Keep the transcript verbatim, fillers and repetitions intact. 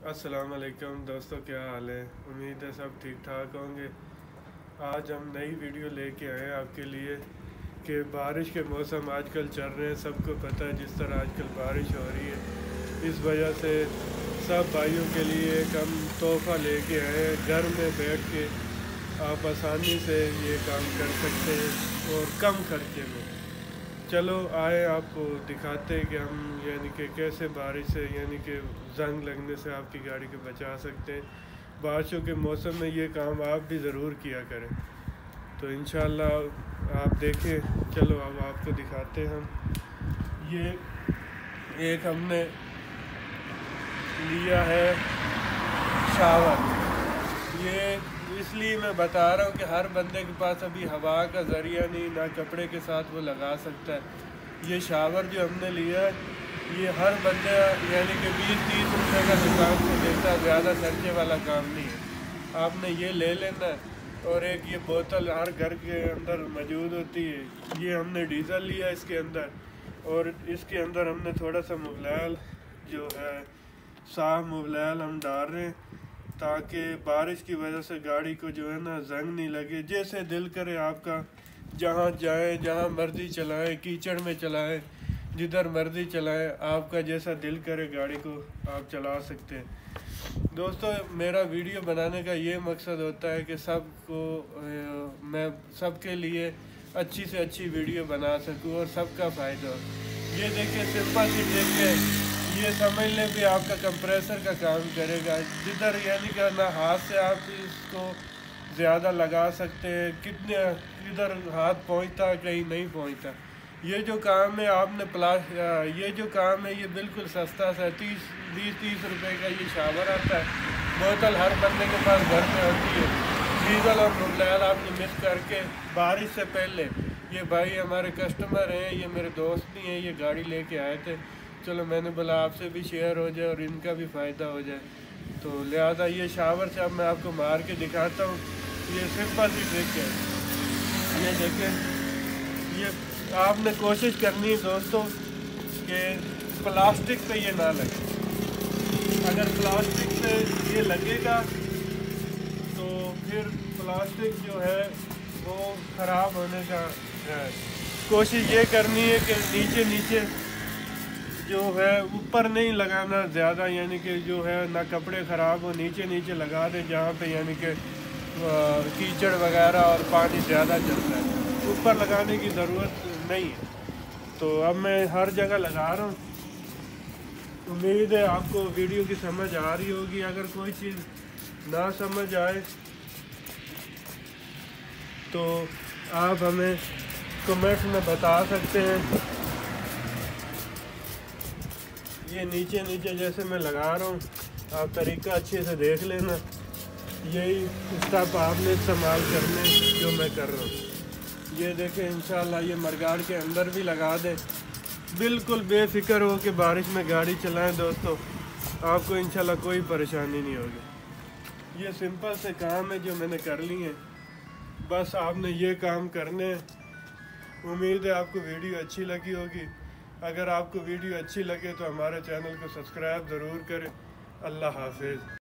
अस्सलाम वालेकुम दोस्तों, क्या हाल है। उम्मीद है सब ठीक ठाक होंगे। आज हम नई वीडियो लेके आए हैं आपके लिए कि बारिश के मौसम आजकल चल रहे हैं। सबको पता है जिस तरह आजकल बारिश हो रही है, इस वजह से सब भाइयों के लिए एक हम तोहफ़ा लेके आए हैं। घर में बैठ के आप आसानी से ये काम कर सकते हैं और कम खर्चे में। चलो आए आपको दिखाते हैं कि हम यानी कि कैसे बारिश से यानी कि जंग लगने से आपकी गाड़ी को बचा सकते हैं। बारिशों के मौसम में ये काम आप भी ज़रूर किया करें। तो इंशाल्लाह आप देखें। चलो अब आपको दिखाते हैं हम। ये एक हमने लिया है शावर। ये इसलिए मैं बता रहा हूँ कि हर बंदे के पास अभी हवा का ज़रिया नहीं, ना कपड़े के साथ वो लगा सकता है। ये शावर जो हमने लिया है, ये हर बंदा यानी कि बीस तीस रुपए का दुकान से लेता है, ज़्यादा खर्चे वाला काम नहीं है। आपने ये ले लेना है। और एक ये बोतल हर घर के अंदर मौजूद होती है। ये हमने डीज़ल लिया इसके अंदर, और इसके अंदर हमने थोड़ा सा मुबलैल जो है साफ मुबलैल हम डाल रहे हैं, ताकि बारिश की वजह से गाड़ी को जो है ना जंग नहीं लगे। जैसे दिल करे आपका, जहाँ जाए जहाँ मर्ज़ी चलाएं, कीचड़ में चलाएं, जिधर मर्ज़ी चलाएं, आपका जैसा दिल करे गाड़ी को आप चला सकते हैं। दोस्तों, मेरा वीडियो बनाने का ये मकसद होता है कि सबको मैं सबके लिए अच्छी से अच्छी वीडियो बना सकूं और सबका फ़ायदा हो। ये देखिए सिंपल सी देखिए, ये समझ लें भी आपका कंप्रेसर का काम करेगा। जिधर यानी कि ना हाथ से आप इसको ज़्यादा लगा सकते हैं, कितने इधर हाथ पहुंचता कहीं नहीं पहुंचता। ये जो काम है आपने प्लास ये जो काम है ये बिल्कुल सस्ता सा तीस बीस तीस रुपए का ये शावर आता है। बोतल हर बंदे के पास घर में होती है। डीजल और मुबलैल आपने मिक्स करके बारिश से पहले, ये भाई हमारे कस्टमर हैं, ये मेरे दोस्त नहीं हैं, ये गाड़ी लेके आए थे। चलो मैंने बोला आपसे भी शेयर हो जाए और इनका भी फ़ायदा हो जाए, तो लिहाजा ये शावर से अब मैं आपको मार के दिखाता हूँ। ये सिंपल सी ट्रिक है। ये देखें, ये आपने कोशिश करनी है दोस्तों कि प्लास्टिक पे ये ना लगे। अगर प्लास्टिक पे ये लगेगा तो फिर प्लास्टिक जो है वो ख़राब होने का है। कोशिश ये करनी है कि नीचे नीचे जो है, ऊपर नहीं लगाना ज़्यादा, यानी कि जो है ना कपड़े ख़राब हो, नीचे नीचे लगा दें जहाँ पे यानी कि कीचड़ वगैरह और पानी ज़्यादा चलता है। ऊपर लगाने की ज़रूरत नहीं है। तो अब मैं हर जगह लगा रहा हूँ। उम्मीद है आपको वीडियो की समझ आ रही होगी। अगर कोई चीज़ ना समझ आए तो आप हमें कमेंट में बता सकते हैं। ये नीचे नीचे जैसे मैं लगा रहा हूँ, आप तरीका अच्छे से देख लेना। यही स्टेप आपने इस्तेमाल करने जो मैं कर रहा हूँ। ये देखें, इंशाल्लाह ये मरगाड़ के अंदर भी लगा दें। बिल्कुल बेफिक्र हो कि बारिश में गाड़ी चलाएं दोस्तों, आपको इंशाल्लाह कोई परेशानी नहीं होगी। ये सिंपल से काम है जो मैंने कर लिए हैं, बस आपने ये काम करने। उम्मीद है आपको वीडियो अच्छी लगी होगी। अगर आपको वीडियो अच्छी लगे तो हमारे चैनल को सब्सक्राइब ज़रूर करें। अल्लाह हाफिज़।